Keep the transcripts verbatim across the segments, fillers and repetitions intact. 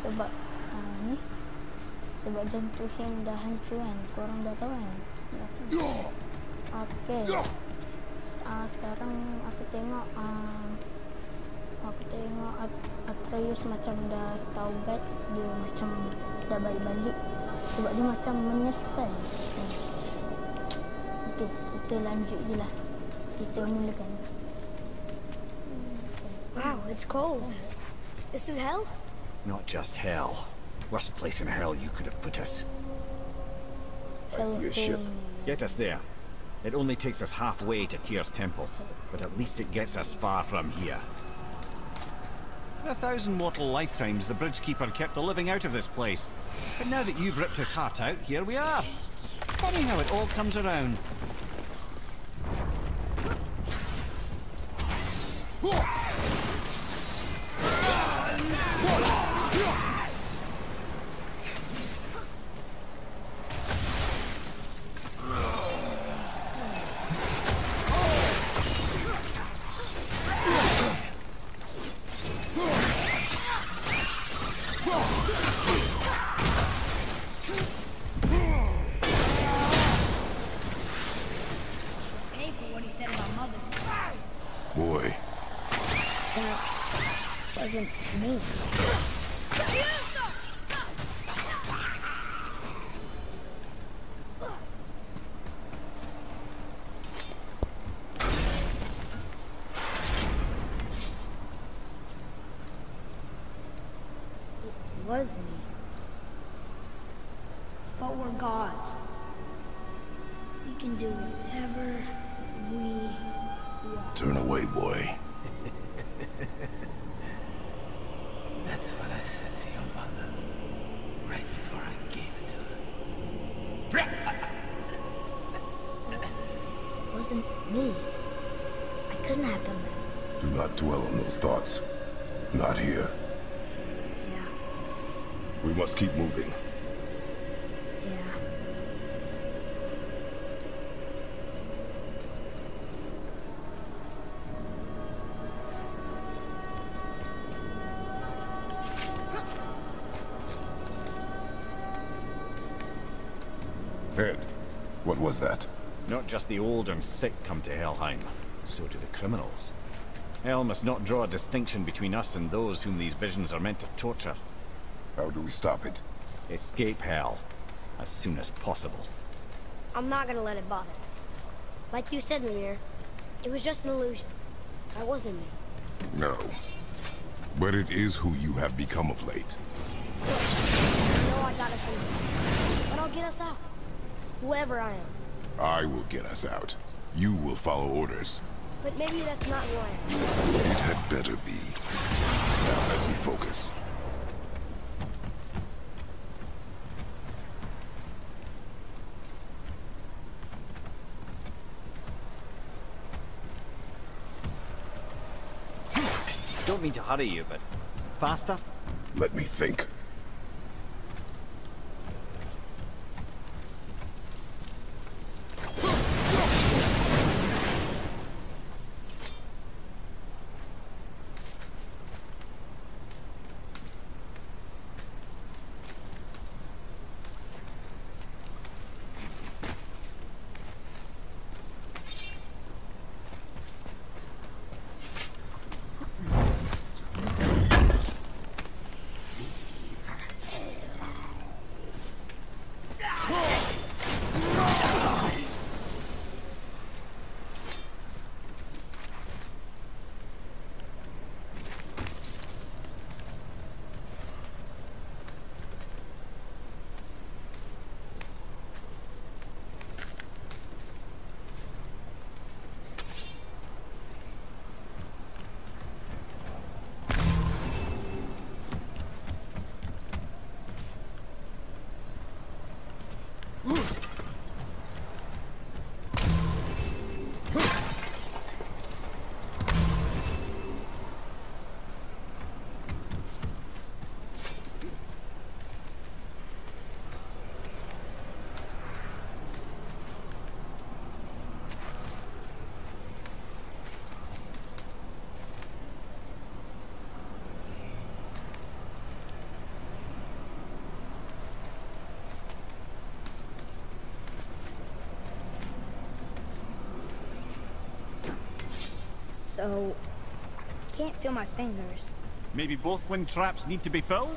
Sebab uh, ni sebab jam tu Him dah hancur kan, korang dah tahu kan. Okay, uh, sekarang aku tengok uh, aku tengok Atreus macam dah taubat, dia macam dah balik-balik sebab dia macam menyesal. Okay, kita lanjut je lah, kita mulakan. Wow, it's cold. This is hell? Not just hell. Worst place in hell you could have put us. I see a ship. Get us there. It only takes us halfway to Tyr's temple, but at least it gets us far from here. For a thousand mortal lifetimes, the Bridgekeeper kept the living out of this place. But now that you've ripped his heart out, here we are. Funny how it all comes around. Boy. That wasn't me. It was me. But we're gods. We can do whatever we want. Turn away, boy. That's what I said to your mother, right before I gave it to her. It wasn't me. I couldn't have done that. Do not dwell on those thoughts. Not here. Yeah, We must keep moving. yeah. Ed, what was that? Not just the old and sick come to Helheim, so do the criminals. Hell must not draw a distinction between us and those whom these visions are meant to torture. How do we stop it? Escape Hell, as soon as possible. I'm not gonna let it bother. Like you said, Mimir, it was just an illusion. I wasn't me. No. But it is who you have become of late. I know I gotta do it, but I'll get us out. Whoever I am. I will get us out. You will follow orders. But maybe that's not who I am. It had better be. Now let me focus. Don't mean to hurry you, but faster? Let me think. So, I can't feel my fingers. Maybe both wind traps need to be filled?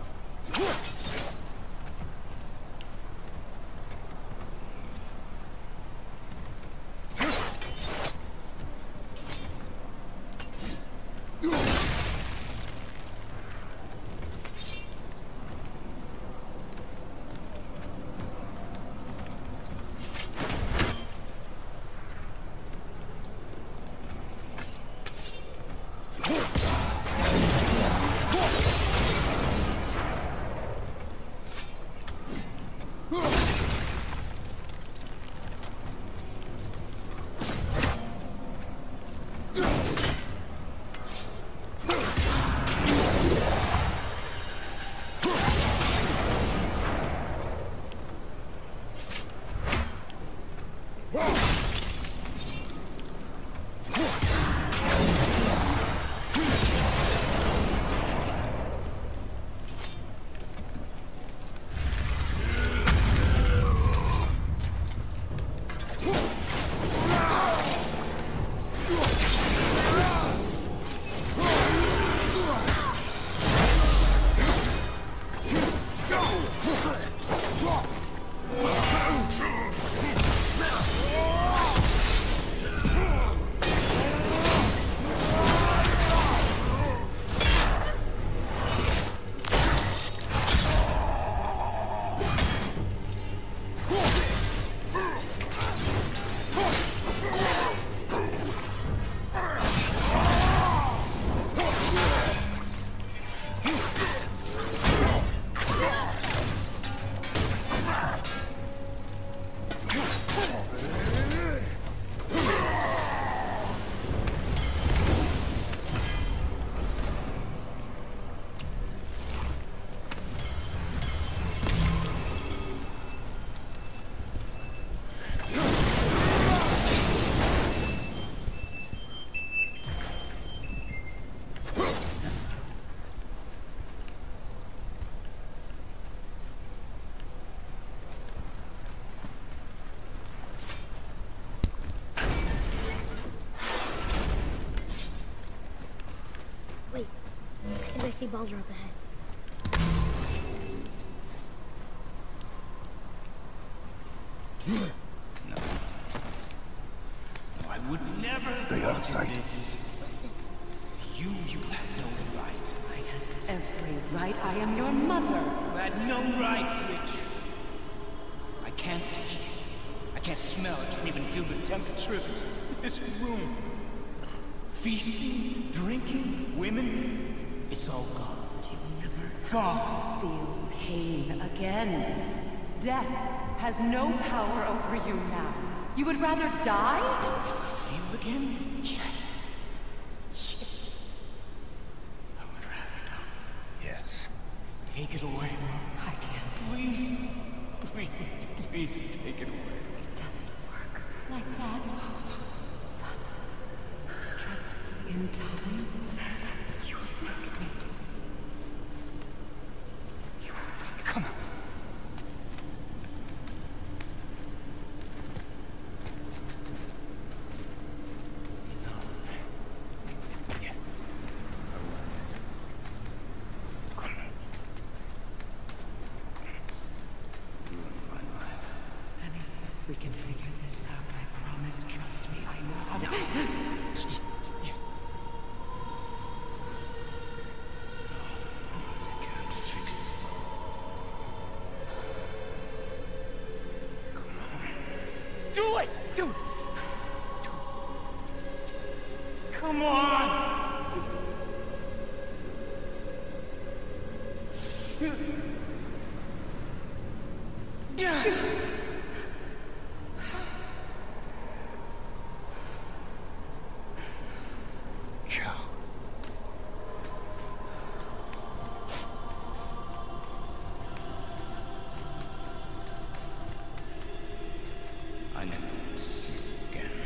I see Baldur up ahead. No. No, I would never Stay out of sight. This. Listen. You, you had no right. I had every right. I am your mother. You had no right, Witch. I can't taste. I can't smell. I can't even feel the temperature of this, this room. Feasting, drinking, women. It's all gone. You never God. feel pain again. Death has no power over you now. You would rather die? Never feel again? Yes. Yes. I would rather die. Yes. Take it away, Mom. I can't. Please. Please. Please take it away. It doesn't work like that. Son, trust me in time. You will thank me. You will thank me. Come on. We can figure this out, I promise. Trust me, I know how to... I can't fix it. Come on. Do it! Do it! Come on! Yeah! I never want to see you again.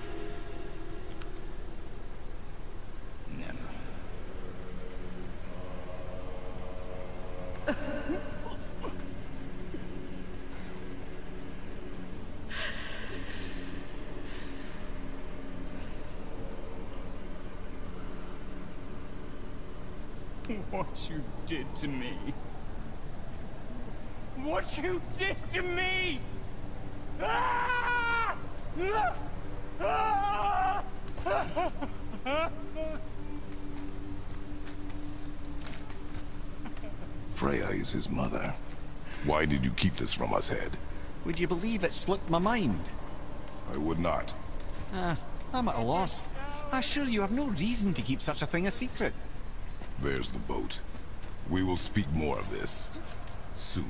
Never. What you did to me. What you did to me! Ah! Ah! Freya is his mother. Why did you keep this from us, Head? Would you believe it slipped my mind? I would not. Ah, I'm at a loss. I assure you have no reason to keep such a thing a secret. There's the boat. We will speak more of this soon.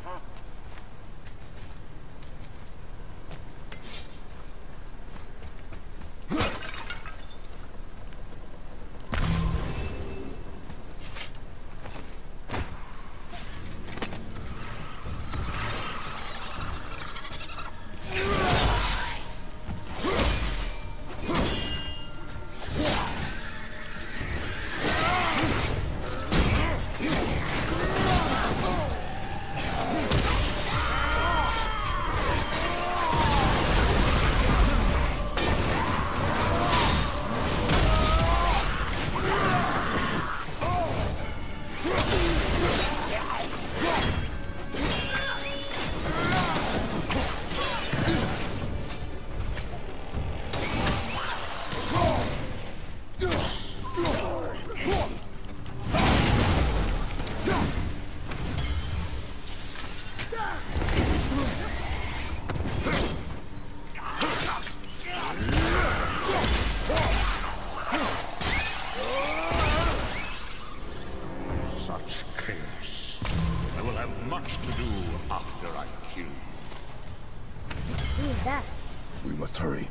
Such chaos. I will have much to do after I kill you. Who is that? We must hurry.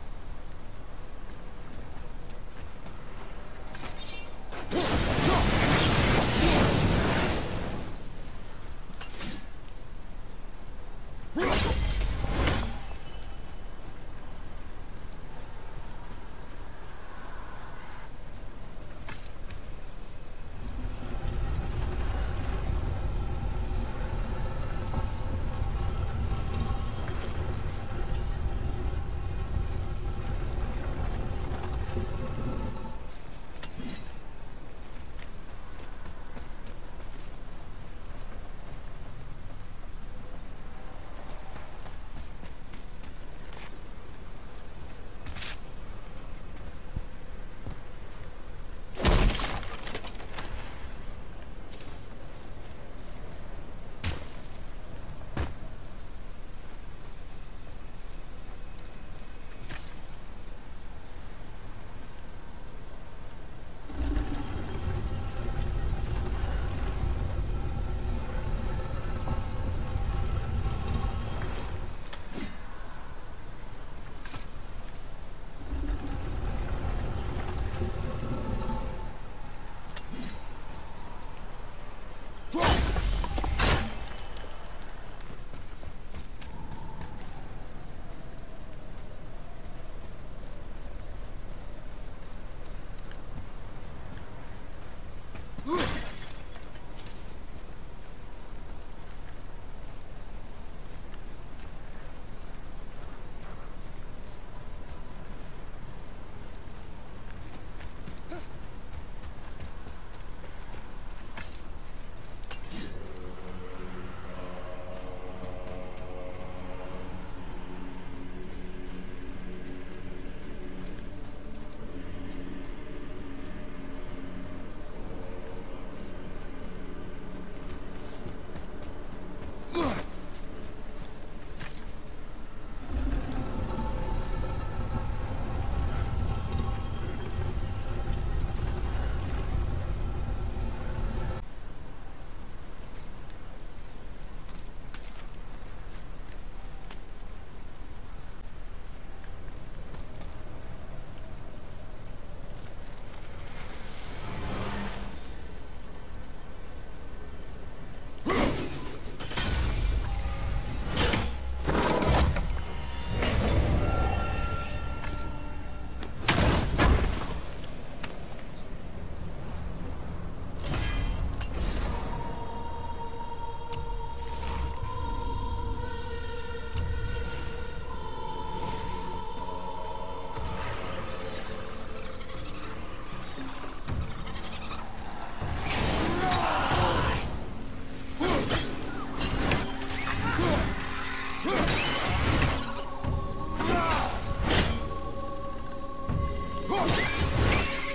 Whoa!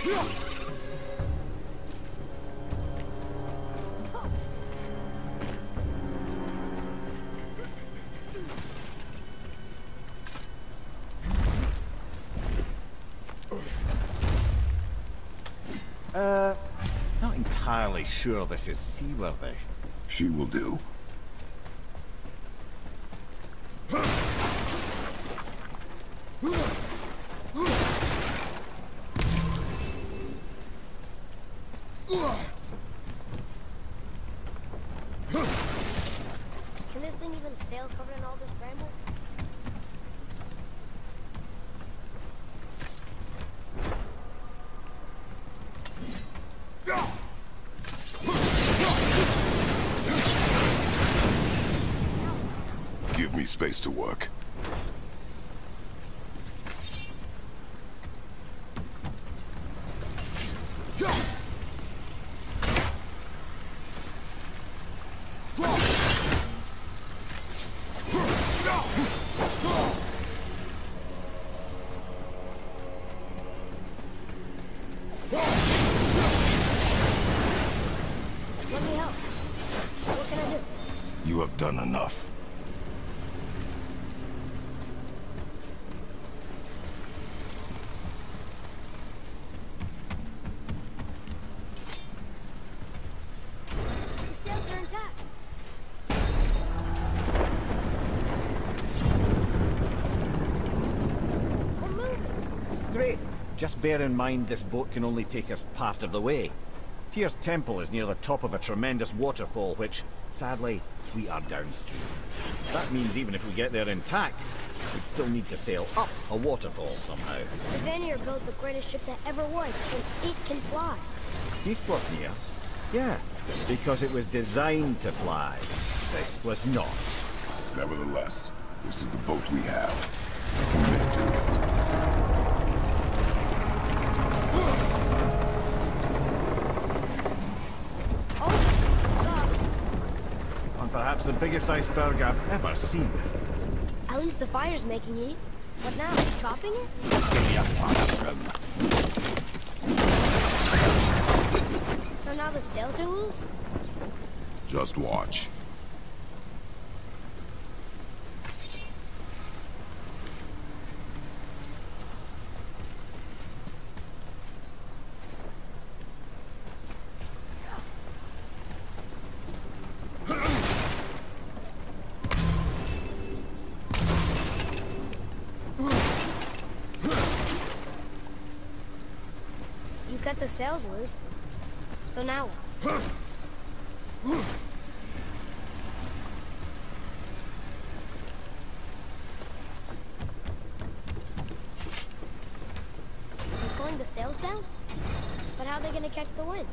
Uh, not entirely sure this is seaworthy. She will do. Can this thing even sail covered in all this bramble? Give me space to work. Let me help. What can I do? You have done enough. The sails are intact. We're moving. Great. Just bear in mind this boat can only take us part of the way. Tyr's Temple is near the top of a tremendous waterfall, which, sadly, we are downstream. That means even if we get there intact, we'd still need to sail up a waterfall somehow. The Vanir built the greatest ship that ever was, and it can fly. Heathcliff, yeah, because it was designed to fly. This was not. Nevertheless, this is the boat we have. Commit to it. And perhaps the biggest iceberg I've ever seen. At least the fire's making heat. What now? Chopping it? Give me a fire trim. So now the sails are loose? Just watch. You cut the sails loose. So now what? You're pulling the sails down? But how are they gonna catch the wind?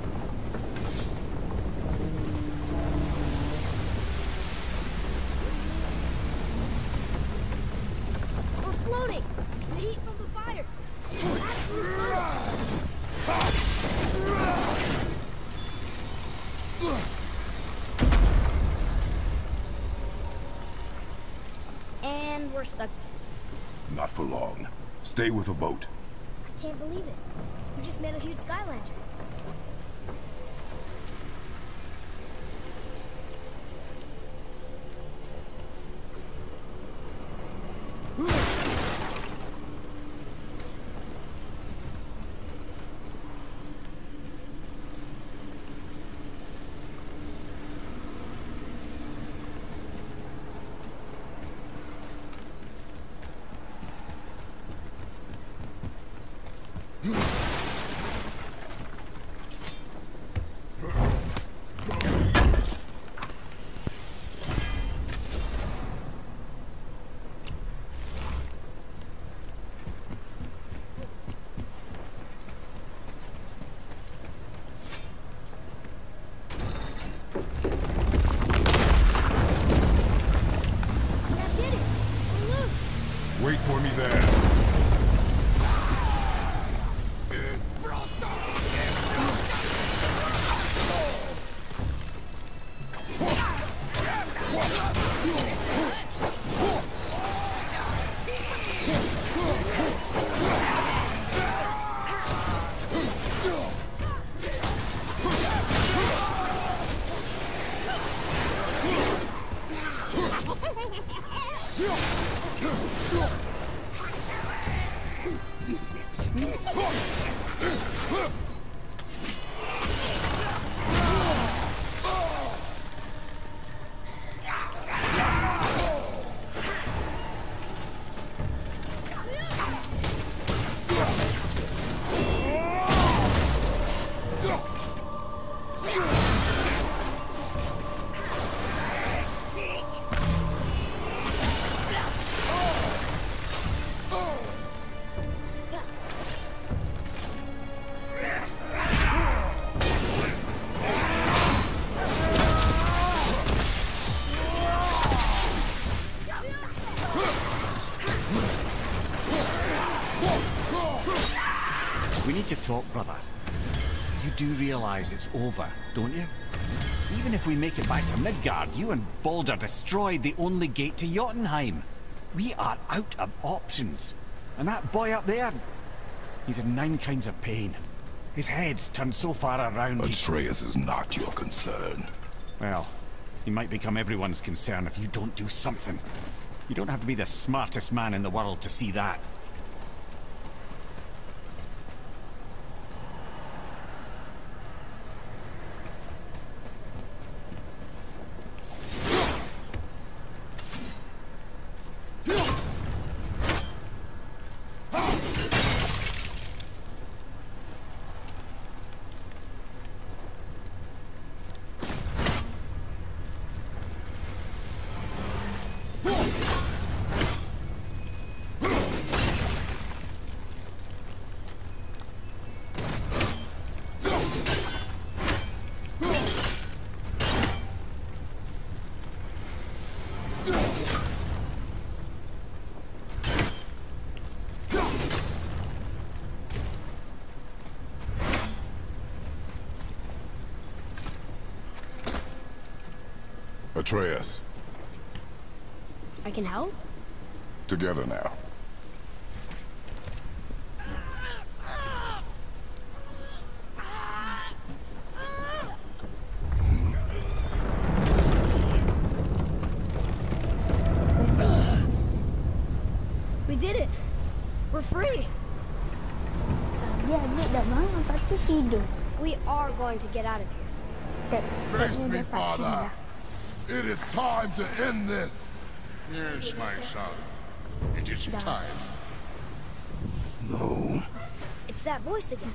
We're floating! The heat from the fire! That's the fire! And we're stuck. Not for long. Stay with the boat. I can't believe it. We just made a huge sky lantern. That did it! We're loose! Wait for me there. We need to talk, brother. You do realize it's over, don't you? Even if we make it back to Midgard, you and Baldur destroyed the only gate to Jotunheim. We are out of options. And that boy up there, he's in nine kinds of pain. His head's turned so far around he... Atreus is not your concern. Well, he might become everyone's concern if you don't do something. You don't have to be the smartest man in the world to see that. Atreus, I can help? together now. We did it! We're free! Dia adik dah bangun, lepas tu tidur. We are going to get out of here. Tak, Face taknya me, dah vaksin father. dah. It is time to end this. Yes, my son. It is time. No. It's that voice again.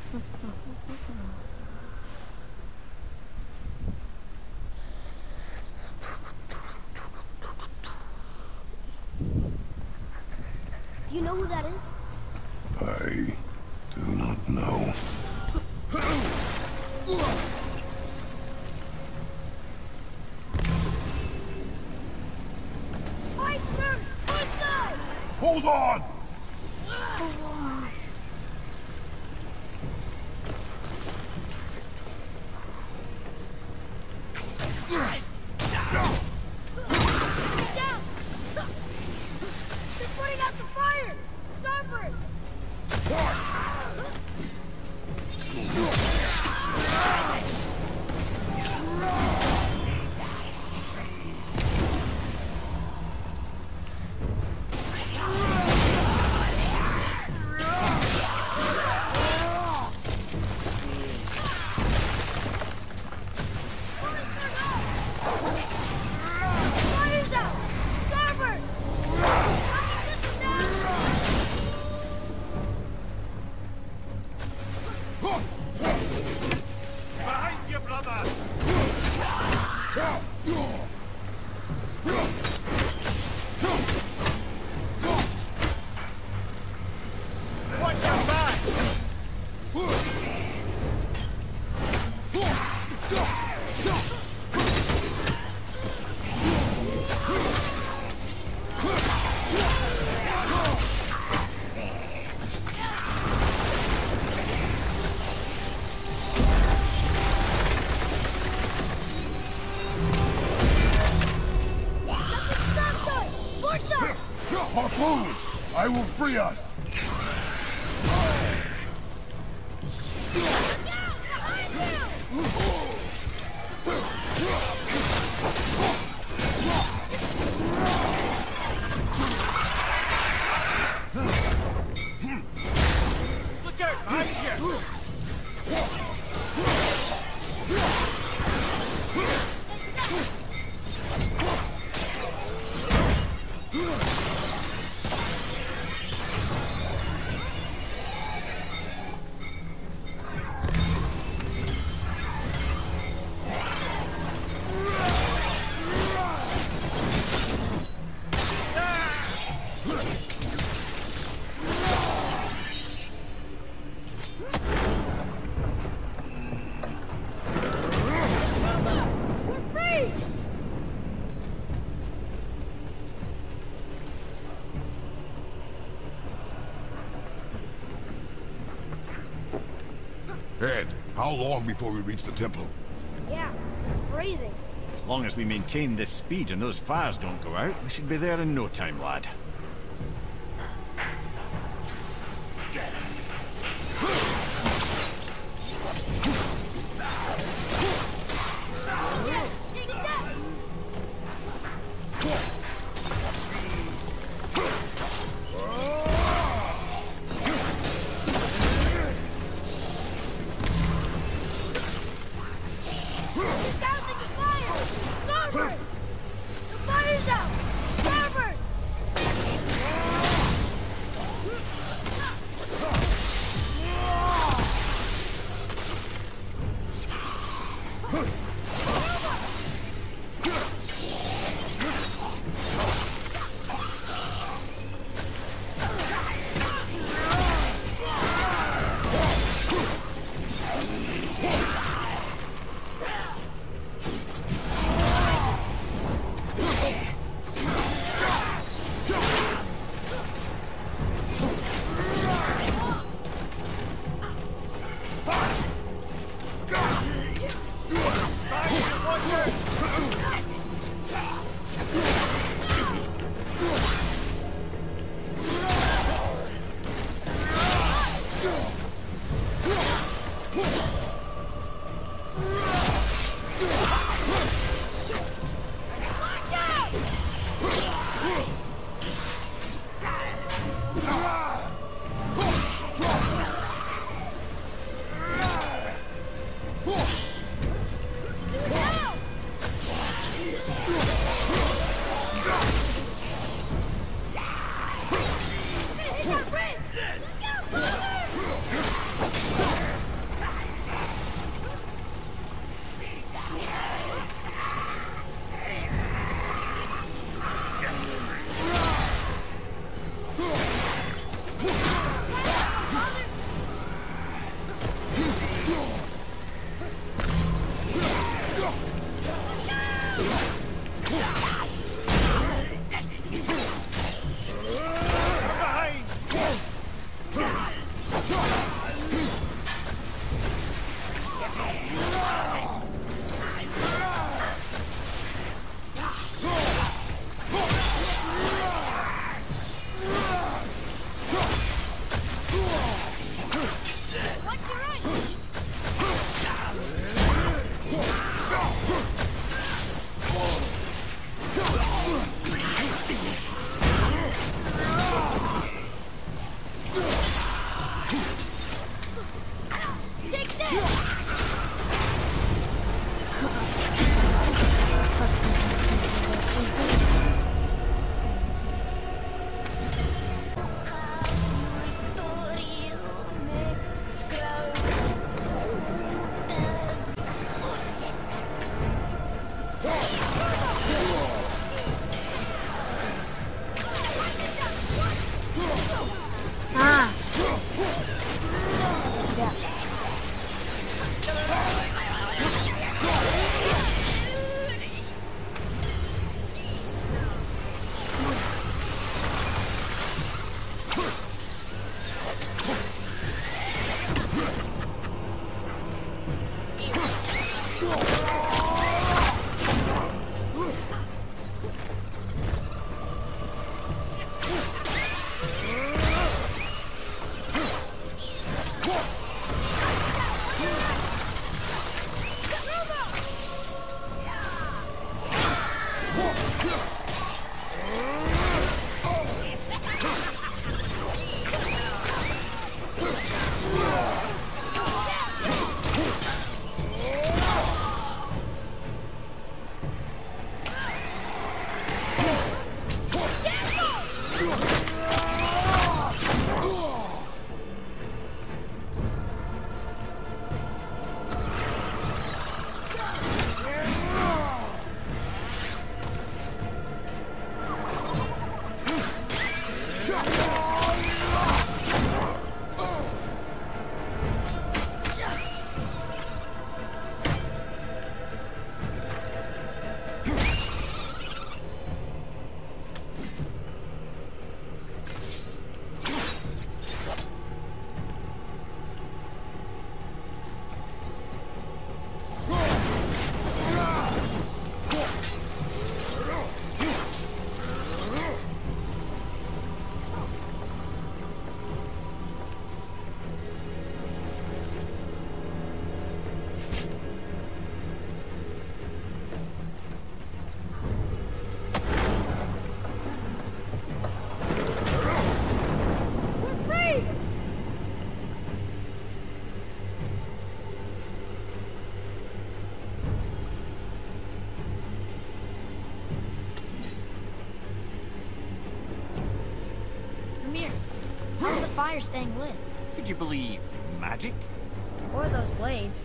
Do you know who that is? I do not know. Iceberg! Let's go! Hold on! Get down! They're putting out the fire! Starboard! Fire's out! Starboard! Behind you, brother! Watch your back! Harpoon! I will free us! Look out, Ed, how long before we reach the temple? Yeah, it's freezing. As long as we maintain this speed and those fires don't go out, we should be there in no time, lad. How's the fire staying lit? Would you believe magic? Or those blades?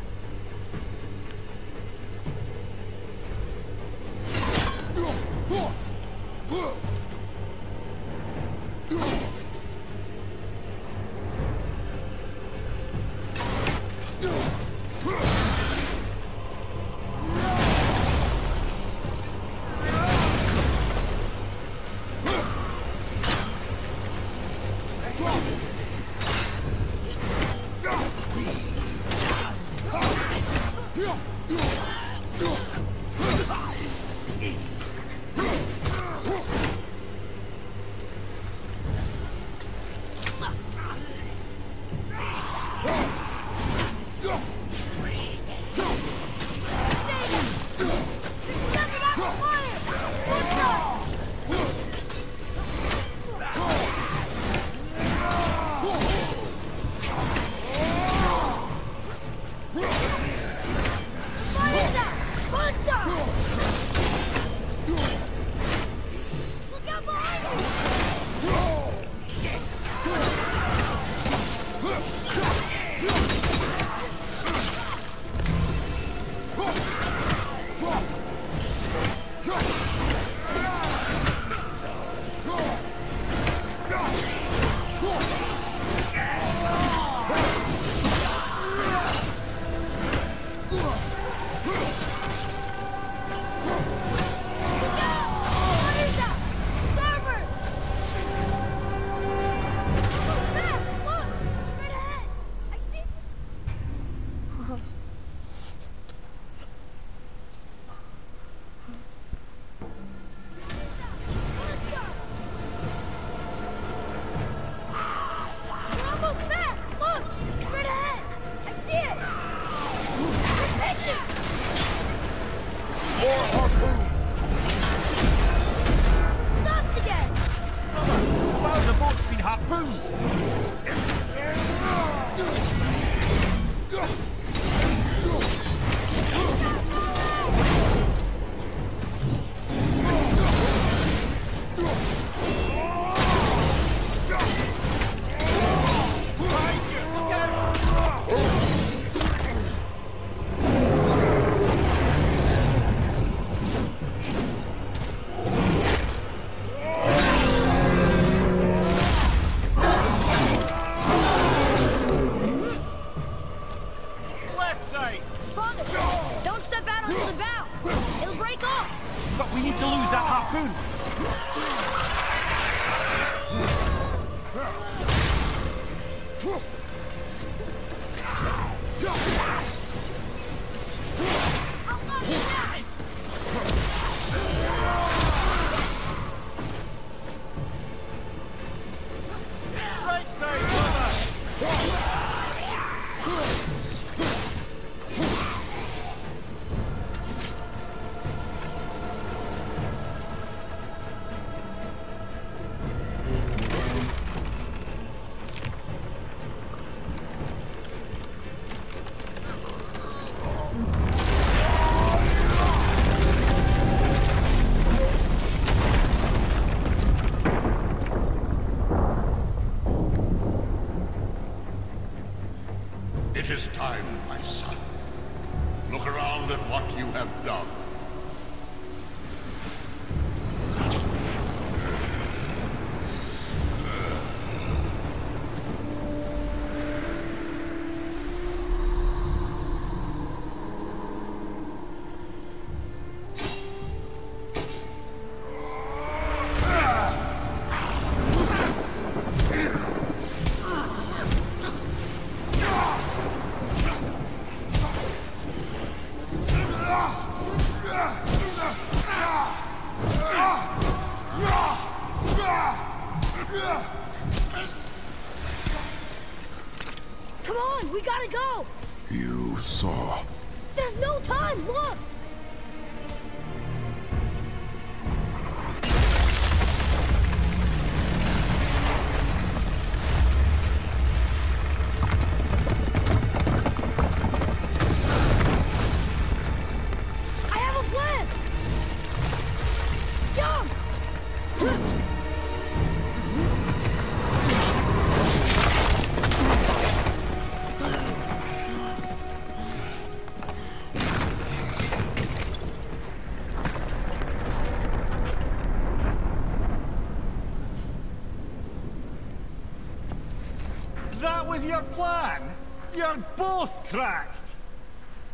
It is time, my son. Look around at what you have done. Come on, we gotta go! You saw. There's no time, look! I have a plan! Jump! That was your plan? You're both cracked!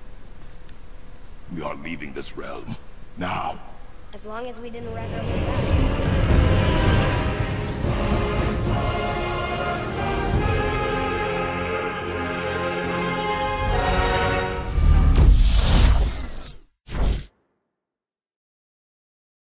We are leaving this realm. Now. As long as we didn't wreck our way back.